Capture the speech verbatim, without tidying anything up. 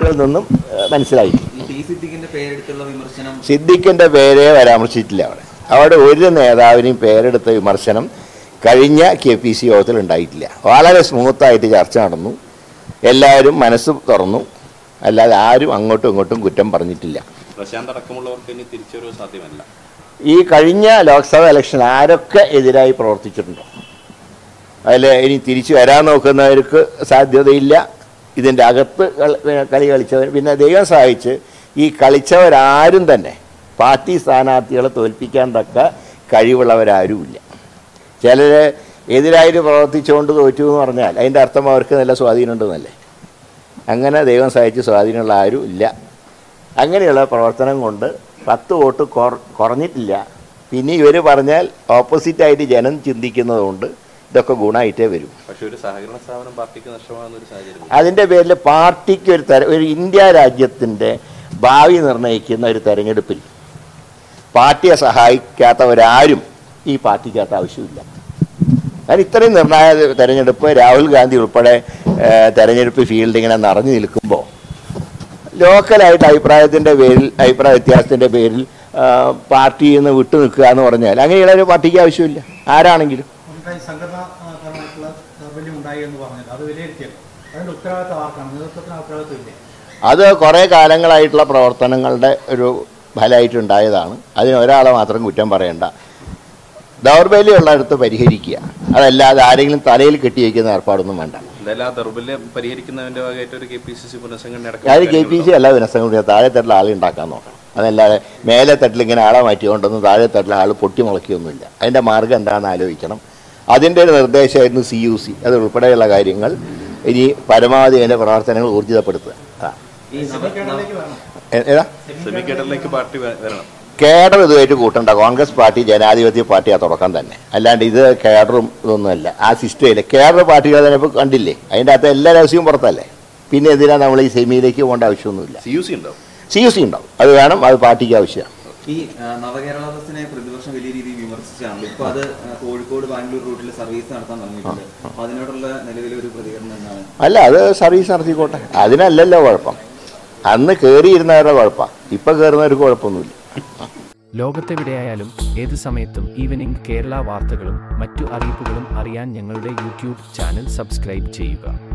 വാർത്തകളിൽ നിന്നും മനസ്സിലായി. സിദ്ദിഖിൻ്റെ പേരെ പരാമർശിച്ചിട്ടില്ല. അവിടെ അവിടെ ഒരു നേതാവിനെയും പേരെടുത്ത വിമർശനം കഴിഞ്ഞ കെ പി സി യോഗത്തിൽ ഉണ്ടായിട്ടില്ല. വളരെ സ്മൂത്തായിട്ട് ചർച്ച നടന്നു, എല്ലാവരും മനസ്സ് തുറന്നു, അല്ലാതെ ആരും അങ്ങോട്ടും ഇങ്ങോട്ടും കുറ്റം പറഞ്ഞിട്ടില്ല. പ്രശാന്ത് അടക്കമുള്ളവർക്ക് ഇനി തിരിച്ചുവരവ് സാധ്യമല്ല. ഈ കഴിഞ്ഞ ലോക്സഭ ഇലക്ഷൻ ആരൊക്കെ എതിരായി പ്രവർത്തിച്ചിട്ടുണ്ടോ അതിൽ ഇനി തിരിച്ചു വരാൻ നോക്കുന്നവർക്ക് സാധ്യതയില്ല. ഇതിൻ്റെ അകത്ത് കളി കളിച്ചവർ പിന്നെ ദൈവം സഹായിച്ച് ഈ കളിച്ചവരാരും തന്നെ പാർട്ടി സ്ഥാനാർത്ഥികളെ തോൽപ്പിക്കാൻ തക്ക കഴിവുള്ളവരാരുമില്ല. ചിലർ എതിരായിട്ട് പ്രവർത്തിച്ചുകൊണ്ട് തോറ്റു എന്ന് പറഞ്ഞാൽ അതിൻ്റെ അർത്ഥം അവർക്ക് നല്ല സ്വാധീനമുണ്ടെന്നല്ലേ. അങ്ങനെ ദൈവം സഹായിച്ച് സ്വാധീനമുള്ള ആരും ഇല്ല. അങ്ങനെയുള്ള പ്രവർത്തനം കൊണ്ട് പത്ത് വോട്ട് കുറഞ്ഞിട്ടില്ല. പിന്നെ ഇവർ പറഞ്ഞാൽ ഓപ്പോസിറ്റായിട്ട് ജനം ചിന്തിക്കുന്നതുകൊണ്ട് ഇതൊക്കെ ഗുണമായിട്ടേ വരും. പക്ഷേ ഒരു സഹകരണ സ്ഥാപനം പാർട്ടിക്ക് നഷ്ടമാകുന്ന ഒരു സാഹചര്യം. അതിൻ്റെ പേരിൽ പാർട്ടിക്ക് ഒരു തെര ഒരു ഇന്ത്യ രാജ്യത്തിൻ്റെ ഭാവി നിർണ്ണയിക്കുന്ന ഒരു തെരഞ്ഞെടുപ്പിൽ പാർട്ടിയെ സഹായിക്കാത്തവരാരും ഈ പാർട്ടിക്കകത്ത് ആവശ്യമില്ല. കാരണം ഇത്രയും നിർണായക തെരഞ്ഞെടുപ്പ് രാഹുൽ ഗാന്ധി ഉൾപ്പെടെ തെരഞ്ഞെടുപ്പ് ഫീൽഡ് ഇങ്ങനെ നിറഞ്ഞു നിൽക്കുമ്പോൾ ലോക്കലായിട്ട് അഭിപ്രായത്തിൻ്റെ പേരിൽ അഭിപ്രായ വ്യത്യാസത്തിൻ്റെ പേരിൽ പാർട്ടിയിൽ നിന്ന് വിട്ടു നിൽക്കുക എന്ന് പറഞ്ഞാൽ അങ്ങനെയുള്ള ഒരു പാർട്ടിക്ക് ആവശ്യമില്ല ആരാണെങ്കിലും. അത് കുറേ കാലങ്ങളായിട്ടുള്ള പ്രവർത്തനങ്ങളുടെ ഒരു ഫലമായിട്ടുണ്ടായതാണ്. അതിന് ഒരാളെ മാത്രം കുറ്റം പറയേണ്ട. ദൗർബല്യമുള്ളടത്ത് പരിഹരിക്കുക, അതല്ലാതെ ആരെങ്കിലും തലയിൽ കെട്ടി വയ്ക്കുന്ന ഏർപ്പാടൊന്നും വേണ്ട. പരിഹരിക്കുന്നതിൻ്റെ കെ പി സി സി അത് കെ പി സി അല്ല പുനഃസംഘടന താഴെ തട്ടിൽ ആളെ ഉണ്ടാക്കാൻ നോക്കണം. അതല്ലാതെ മേലെ തട്ടിൽ ഇങ്ങനെ ആളെ മാറ്റിക്കൊണ്ടൊന്നും താഴെ തട്ടിൽ ആൾ പൊട്ടി മുളയ്ക്കൊന്നുമില്ല. അതിൻ്റെ മാർഗ്ഗം എന്താണെന്ന് ആലോചിക്കണം. അതിൻ്റെ ഒരു നിർദ്ദേശമായിരുന്നു സി യു സി. അത് ഉൾപ്പെടെയുള്ള കാര്യങ്ങൾ ഇനി പരമാവധി അതിൻ്റെ പ്രവർത്തനങ്ങൾ ഊർജിതപ്പെടുത്തുക. ഏതാ കേഡർ ഇതുമായിട്ട് കൂട്ടണ്ട. കോൺഗ്രസ് പാർട്ടി ജനാധിപത്യ പാർട്ടി ആ തുടക്കം തന്നെ, അല്ലാണ്ട് ഇത് കേഡറും ഇതൊന്നുമല്ല. ആ സിസ്റ്റമില്ല. കേഡർ പാർട്ടികൾ തന്നെ ഇപ്പോൾ കണ്ടില്ലേ, അതിൻ്റെ അകത്ത് എല്ലാ രഹസ്യവും പുറത്തല്ലേ. പിന്നെ എന്തിനാണ് നമ്മൾ ഈ സെമിയിലേക്ക് പോകേണ്ട ആവശ്യമൊന്നുമില്ല. സി യു സി ഉണ്ടാവും സി യു സി ഉണ്ടാവും അത് വേണം. അത് പാർട്ടിക്ക് ആവശ്യമാണ്. ഈ നവകേരള ബസ്സിനെ പ്രതിപക്ഷം വലിയ രീതിയിൽ വിമർശിച്ചാണ്. ഇപ്പോൾ അത് കോഴിക്കോട് ബാംഗ്ലൂർ റൂട്ടിൽ സർവീസ് നടത്താൻ തുടങ്ങിയിട്ടുണ്ട്. അപ്പോൾ അതിനോടുള്ള നിലവിലെ ഒരു പ്രതികരണം എന്താണ്? അല്ല, അത് സർവീസ് നടത്തിക്കോട്ടെ, അതിനല്ലല്ലോ കുഴപ്പം. അന്ന് കയറിയിരുന്നവരുടെ കുഴപ്പമാണ്, ഇപ്പം കയറുന്നവർക്ക് കുഴപ്പമൊന്നുമില്ല. ലോകത്തെവിടെയായാലും ഏത് സമയത്തും ഈവനിംഗ് കേരള വാർത്തകളും മറ്റു അറിയിപ്പുകളും അറിയാൻ ഞങ്ങളുടെ യൂട്യൂബ് ചാനൽ സബ്സ്ക്രൈബ് ചെയ്യുക.